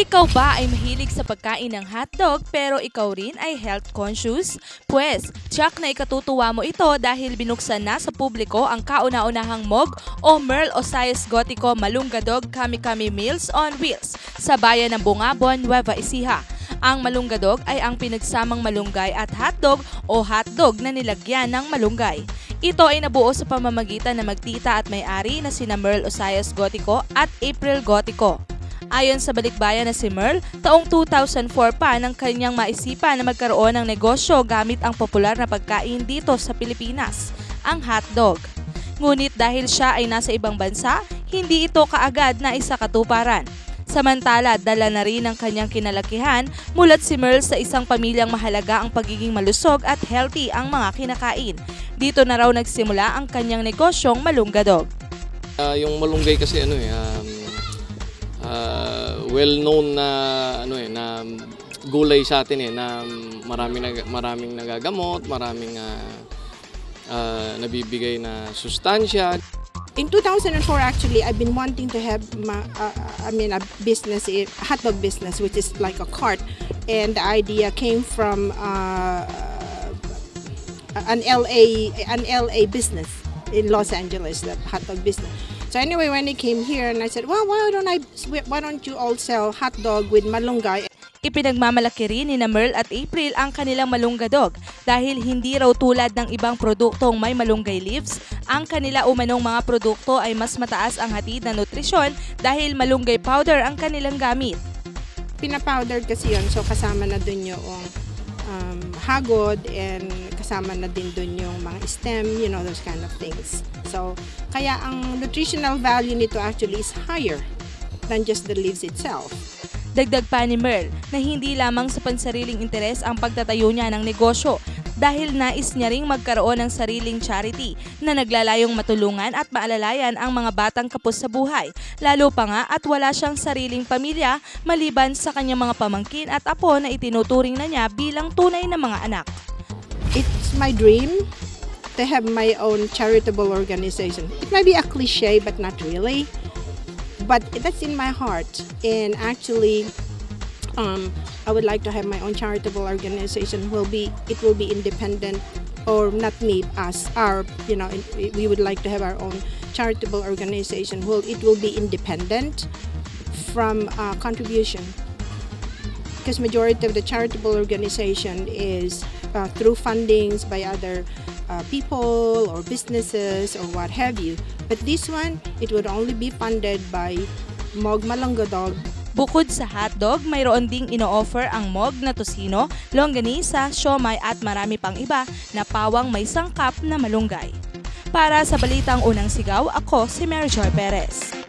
Ikaw ba ay mahilig sa pagkain ng hotdog pero ikaw rin ay health conscious? Pwes, tiyak na ikatutuwa mo ito dahil binuksan na sa publiko ang kauna-unahang MOG o Merl Osias Gotico Malunggadog Kami-Kami Meals on Wheels sa bayan ng Bungabon, Nueva Ecija. Ang malunggadog ay ang pinagsamang malunggay at hotdog o hotdog na nilagyan ng malunggay. Ito ay nabuo sa pamamagitan ng magtita at may-ari na sina Merl Osias Gotico at April Gotico. Ayon sa balikbayan na si Merl, taong 2004 pa nang kanyang maisipan na magkaroon ng negosyo gamit ang popular na pagkain dito sa Pilipinas, ang hotdog. Ngunit dahil siya ay nasa ibang bansa, hindi ito kaagad na isakatuparan. Samantala, dala na rin ang kanyang kinalakihan, mulat si Merl sa isang pamilyang mahalaga ang pagiging malusog at healthy ang mga kinakain. Dito na raw nagsimula ang kanyang negosyong malunggadog. Yung malunggay kasi well-known na na gulay sa atin na maraming nagagamot, maraming nabibigay na sustansya. In 2004, actually, I've been wanting to have a business, a hotdog business, which is like a cart, and the idea came from an LA business in Los Angeles, the hotdog business. So anyway, when I came here, and I said, well, why don't you all sell hot dog with malunggay? Ipinagmamalaki rin ni Merl at April ang kanilang malunggadog dahil hindi raw tulad ng ibang produktong may malunggay leaves, ang kanila umanong mga produkto ay mas mataas ang hatid na nutrisyon dahil malunggay powder ang kanilang gamit. Pinapowder kasi yun, so kasama na dun yung hagod and kasama na din dun yung mga stem, those kind of things. So, kaya ang nutritional value nito actually is higher than just the leaves itself. Dagdag pa ni Merl na hindi lamang sa pansariling interes ang pagtatayo niya ng negosyo dahil nais niya ring magkaroon ng sariling charity na naglalayong matulungan at maalalayan ang mga batang kapos sa buhay, lalo pa nga at wala siyang sariling pamilya maliban sa kanyang mga pamangkin at apo na itinuturing na niya bilang tunay na mga anak. It's my dream to have my own charitable organization. It might be a cliche, but not really. But that's in my heart, and actually, I would like to have my own charitable organization. It will be independent, or not me, us. We would like to have our own charitable organization. It will be independent from contribution, because majority of the charitable organization is through fundings by other people or businesses or what have you. But this one, it would only be funded by MOG Malunggadog. Bukod sa hotdog, mayroon ding ino-offer ang MOG na tosino, longganisa, siomai at marami pang iba na pawang may sangkap na malunggay. Para sa Balitang Unang Sigaw, ako si Mary Joy Perez.